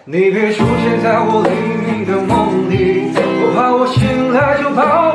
你别出现在我黎明的梦里，我怕我醒来就把